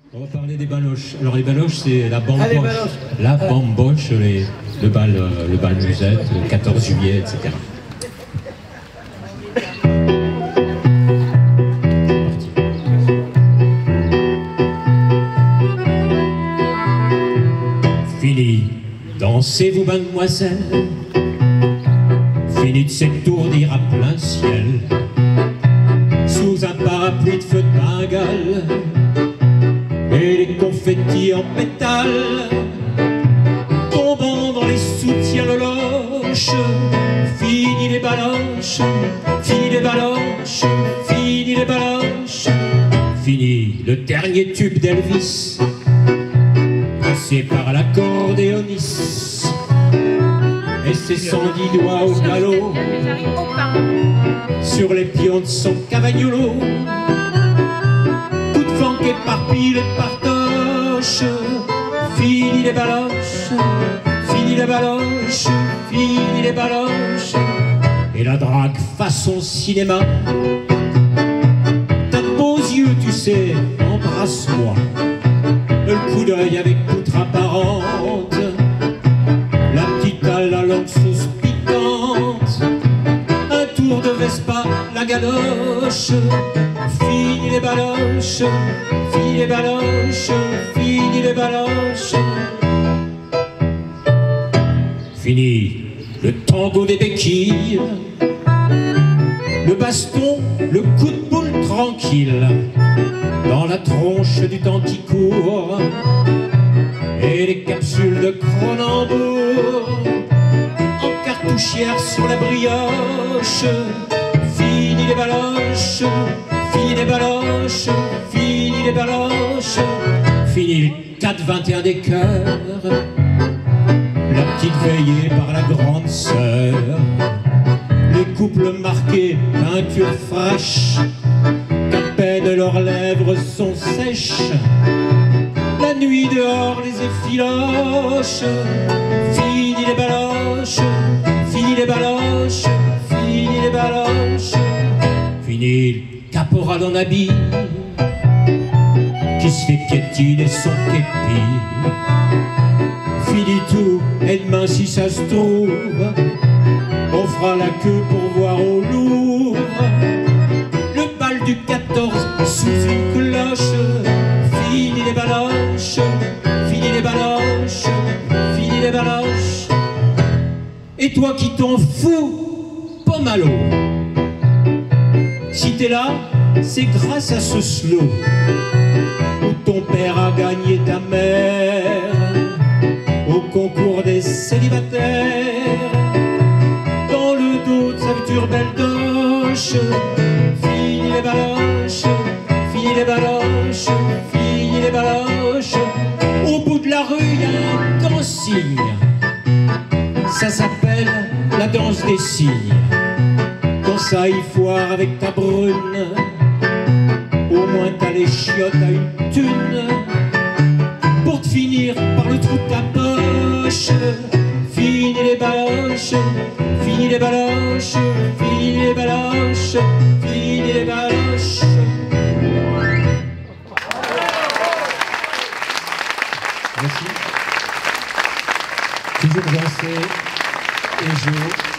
On va parler des baloches. Alors les baloches, c'est la bamboche. Ah, les baloches. La bamboche, le bal musette, le 14 juillet, etc. Fini, dansez-vous, mademoiselle. Fini de s'étourdir à plein ciel sous un parapluie de feu de Bengale et les confettis en pétales tombant dans les soutiens loloches. Fini les baloches, fini les baloches, fini les baloches. Fini le dernier tube d'Elvis passé par l'accordéoniste et ses 110 doigts au galop sur les pions de son cavagnolo. Coup de flanc éparpille les partoches. Fini les baloches, fini les baloches, fini les baloches. Et la drague façon cinéma. T'as de beaux yeux, tu sais, embrasse-moi. Le coup d'œil avec poutre apparente, la petite à la langue sauce piquante, un tour de Vespa, la galoche. Fini les baloches, fini les baloches, fini les baloches. Fini le tango des béquilles, le baston, le coup de boule tranquille dans la tronche du temps qui court et les capsules de Cronenbourg en cartouchière sur la brioche. Fini les baloches, fini les baloches, fini les baloches. Fini le 4-21 des cœurs, la petite veillée par la grande sœur, les couples marqués, peinture fraîche, qu'à peine leurs lèvres sont sèches. La nuit dehors les effiloches. Fini les baloches, fini les baloches, fini les baloches. Fini le caporal en habit qui se fait piétiner son képi. Fini tout, et demain si ça se trouve on fera la queue pour voir au Louvre le bal du 14 sous une cloche. Fini les baloches, fini les baloches, fini les baloches. Et toi qui t'en fous, pas malo, si t'es là, c'est grâce à ce slow où ton père a gagné ta mère au concours des célibataires dans le dos de sa future belle doche. Fini les baloches, fini les baloches, fini les baloches. Au bout de la rue, il y a un grand signe, ça s'appelle la danse des cygnes. Quand ça y foire avec ta brune, au moins t'as les chiottes à une thune pour te finir par le trou de ta poche. Fini les baloches, fini les baloches, fini les baloches, fini les baloches. Merci. Toujours danser et jouer.